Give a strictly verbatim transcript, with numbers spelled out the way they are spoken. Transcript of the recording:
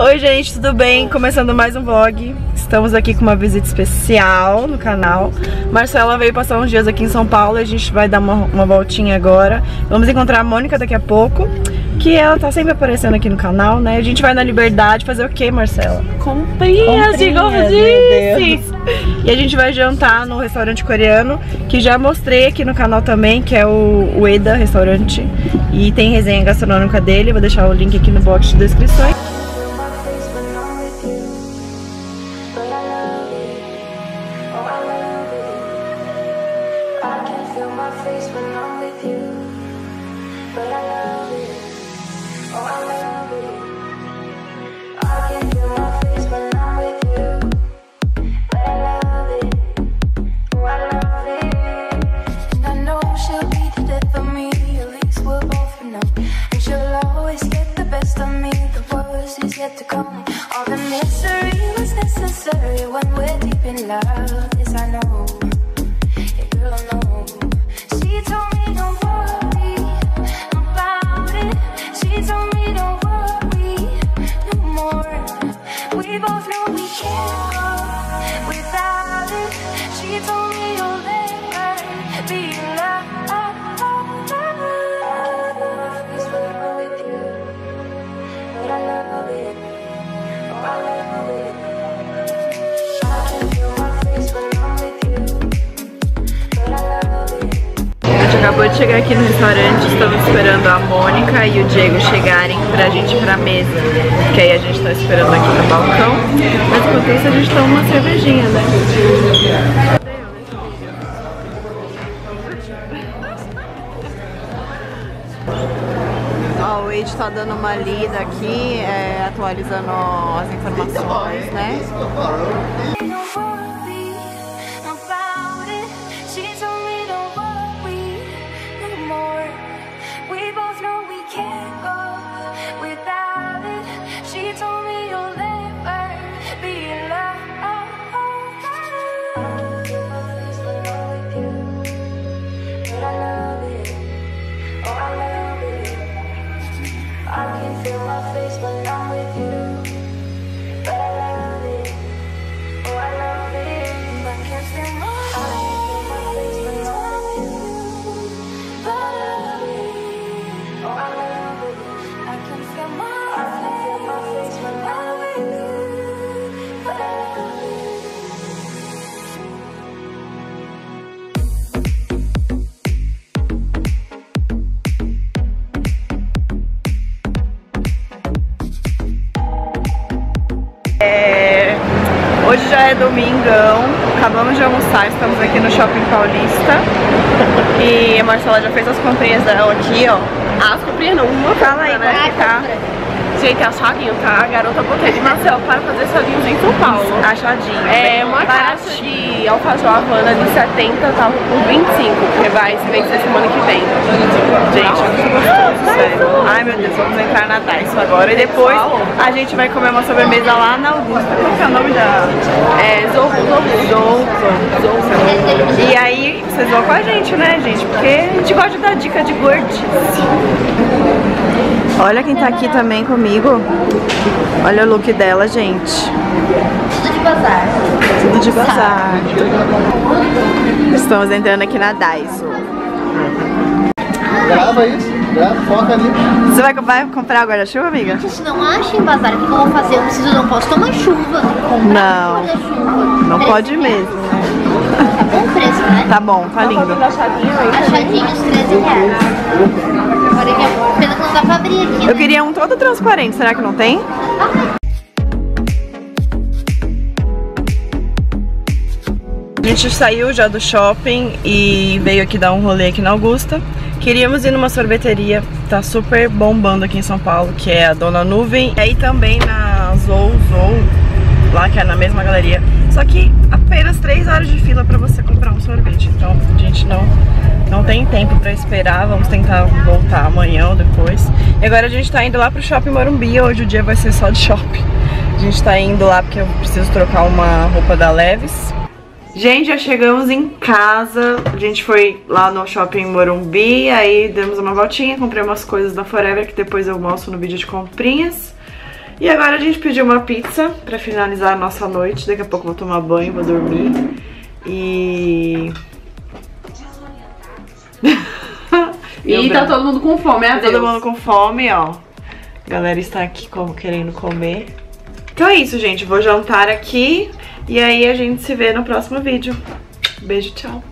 Oi gente, tudo bem? Começando mais um vlog. Estamos aqui com uma visita especial no canal. Marcela veio passar uns dias aqui em São Paulo e a gente vai dar uma, uma voltinha agora. Vamos encontrar a Mônica daqui a pouco, que ela tá sempre aparecendo aqui no canal, né? A gente vai na Liberdade fazer o que, Marcela? Comprinhas de gordices! E a gente vai jantar no restaurante coreano, que já mostrei aqui no canal também, que é o Ueda Restaurante. E tem resenha gastronômica dele, vou deixar o link aqui no box de descrições. Acabou de chegar aqui no restaurante, estamos esperando a Mônica e o Diego chegarem pra gente ir pra mesa, que aí a gente tá esperando aqui no balcão, mas enquanto isso a gente toma uma cervejinha, né? Ó, o Wade tá dando uma lida aqui, é, atualizando as informações, né? Hoje já é domingão, acabamos de almoçar, estamos aqui no Shopping Paulista e a Marcela já fez as comprinhas dela aqui, ó. Ah, as comprinhas não, uma Fala aí, né? como que tá? Gente, achadinho, tá? A garota botei de Marcela para fazer achadinhos em São Paulo. Achadinho. É uma caixa de alfajor Havana de setenta, tava por vinte e cinco, porque vai se vencer semana que vem. Gente, é muito gostoso, sério. Ai meu Deus, vamos entrar na Daiso agora e depois a gente vai comer uma sobremesa lá na Augusta. Qual que é o nome da... É, Zorro, Zorro, Zorro. E aí, vocês vão com a gente, né, gente? Porque a gente gosta de dar dica de gordice. Olha quem tá aqui também comigo. Olha o look dela, gente. Tudo de bazar. Tudo de bazar. Estamos entrando aqui na Daiso. Grava isso, grava, foca ali. Você vai, vai comprar guarda-chuva, amiga? Gente, não achem bazar. O que eu vou fazer? Eu preciso, não posso tomar chuva. Não. Não pode mesmo, né? Tá bom o preço, né? Tá bom, tá lindo. Achadinhos, treze reais. Agora que é pena que não dá pra abrir aqui, né? Eu queria um todo transparente, será que não tem? A gente saiu já do shopping e veio aqui dar um rolê aqui na Augusta. Queríamos ir numa sorveteria, tá super bombando aqui em São Paulo, que é a Dona Nuvem. E aí também na Zou Zou, lá que é na mesma galeria. Só que apenas três horas de fila pra você comprar um sorvete. Então a gente não, não tem tempo pra esperar, vamos tentar voltar amanhã ou depois. E agora a gente tá indo lá pro Shopping Morumbi, hoje o dia vai ser só de shopping. A gente tá indo lá porque eu preciso trocar uma roupa da Levi's. Gente, já chegamos em casa. A gente foi lá no Shopping Morumbi, aí demos uma voltinha, comprei umas coisas da Forever que depois eu mostro no vídeo de comprinhas. E agora a gente pediu uma pizza pra finalizar a nossa noite. Daqui a pouco eu vou tomar banho, vou dormir. E... E tá todo mundo com fome, é? Tá todo mundo com fome, ó. A galera está aqui como querendo comer. Então é isso, gente. Vou jantar aqui. E aí a gente se vê no próximo vídeo. Beijo, tchau.